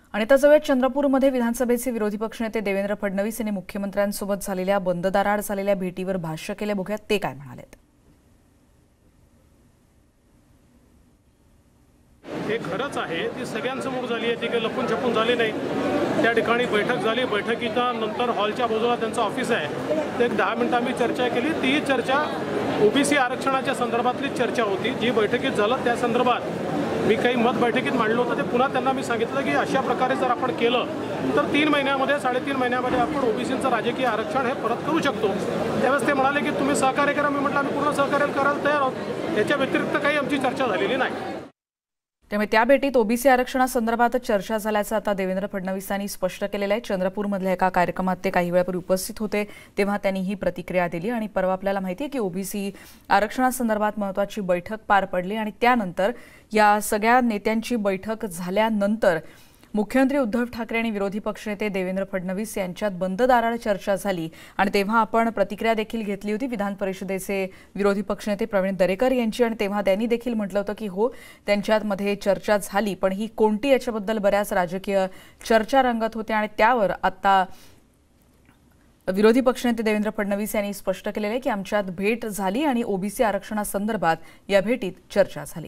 आणि आता जाऊया चंद्रपूरमध्ये विधानसभेचे विरोधी पक्षनेते देवेंद्र फडणवीस यांनी मुख्यमंत्र्यांसोबत झालेल्या बंद दाराआड झालेल्या भेटीवर भाष्य केले. बघूयात ते काय म्हणालेत. हे खरंच आहे, ती सगळ्यांसमोर झाली आहे, ती काही लपून छपून झाली नाही. त्या ठिकाणी बैठक झाली. बैठकीच्या नंतर हॉलच्या बाजूला त्यांचं ऑफिस आहे. ते एक 10 मिनिटं आम्ही चर्चा केली. ती चर्चा ओबीसी आरक्षणाच्या संदर्भातली चर्चा होती. जी बैठकीत झालं त्या संदर्भात मी काही मत बैठकीत मांडलं होतं. ते पुन्हा त्यांना मी सांगितलं की अशा प्रकारे जर आपण केलं तर 3 महिन्यामध्ये 3.5 महिन्यामध्ये आपण ओबीसीचं राजकीय आरक्षण हे परत करू शकतो. त्यावेळेस ते म्हणाले की तुम्ही सहकार्य करा. मी म्हटलं आम्ही पूर्ण सहकार्य करायला तयार आहोत. याच्या व्यतिरिक्त काही आमची चर्चा झालेली नाही. त्यामुळे त्या भेटीत ओबीसी आरक्षणासंदर्भात चर्चा झाल्याचं आता देवेंद्र फडणवीसांनी स्पष्ट केलेलं आहे. चंद्रपूरमधल्या एका कार्यक्रमात ते काही वेळापूर्वी उपस्थित होते तेव्हा त्यांनी ही प्रतिक्रिया दिली. आणि परवा आपल्याला माहिती आहे की ओबीसी आरक्षणासंदर्भात महत्त्वाची बैठक पार पडली आणि त्यानंतर या सगळ्या नेत्यांची बैठक झाल्यानंतर मुख्यमंत्री उद्धव ठाकरे आणि विरोधी पक्षनेते देवेंद्र फडणवीस यांच्यात बंद दाराआड चर्चा झाली. आणि तेव्हा आपण प्रतिक्रिया देखील घेतली होती विधान परिषदेचे विरोधी पक्षनेते प्रवीण दरेकर यांची. आणि तेव्हा त्यांनी देखील म्हटलं होतं की हो, त्यांच्यामध्ये चर्चा झाली, पण ही कोणती याच्याबद्दल बऱ्याच राजकीय चर्चा रंगत होत्या. आणि त्यावर आता विरोधी पक्षनेते देवेंद्र फडणवीस यांनी स्पष्ट केलेलं आहे की आमच्यात भेट झाली आणि ओबीसी आरक्षणासंदर्भात या भेटीत चर्चा झाली.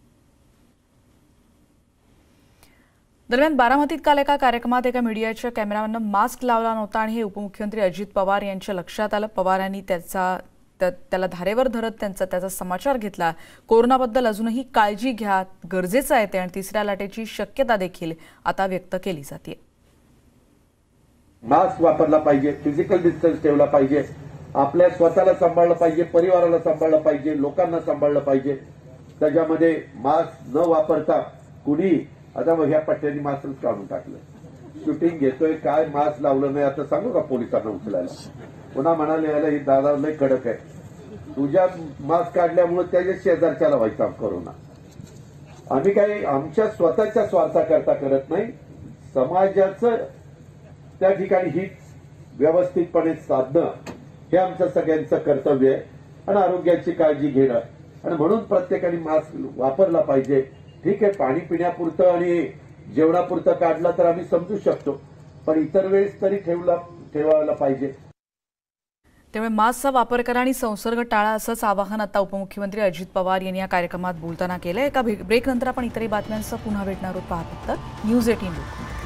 दरम्यान बारामतीत काल एका कार्यक्रमात एका मीडियाच्या कॅमेरामॅननं मास्क लावला नव्हता आणि हे उपमुख्यमंत्री अजित पवार यांच्या लक्षात आलं. पवारांनी त्याला धारेवर धरत त्याचा समाचार घेतला. कोरोनाबद्दल अजूनही काळजी घ्या, गरजेचं आहे ते, आणि तिसऱ्या लाटेची शक्यता देखील आता व्यक्त केली जाते. मास्क वापरला पाहिजे, फिजिकल डिस्टन्स ठेवला पाहिजे, आपल्या स्वतःला सांभाळलं पाहिजे, परिवाराला सांभाळलं पाहिजे, लोकांना सांभाळलं पाहिजे. त्याच्यामध्ये मास्क न वापरता कुणी आता ह्या पट्ट्यांनी मास्कच काढून टाकलं. शूटिंग घेतोय काय मास्क लावलं नाही आता सांगू का पोलिसांना उचलायला. पुन्हा म्हणाले याला ही दादा लय कडक आहे, तुझ्या मास्क काढल्यामुळे त्याच्या शेजारच्याला व्हायचा कोरोना. आम्ही काही आमच्या स्वतःच्या स्वार्थाकरता करत नाही, समाजाचं त्या ठिकाणी ही व्यवस्थितपणे साधणं हे आमचं सगळ्यांचं कर्तव्य आहे. आणि आरोग्याची काळजी घेणं, आणि म्हणून प्रत्येकाने मास्क वापरला पाहिजे. ठीक आहे, पाणी पिण्यापुरतं आणि जेवणापुरतं काढला तर आम्ही समजू शकतो, पण इतर वेळेस तरी ठेवायला पाहिजे. त्यामुळे मास्कचा वापर करा आणि संसर्ग टाळा असंच आवाहन आता उपमुख्यमंत्री अजित पवार यांनी या कार्यक्रमात बोलताना केलं. एका ब्रेकनंतर आपण इतरही बातम्यांसह पुन्हा भेटणार आहोत. पाहत न्यूज 18.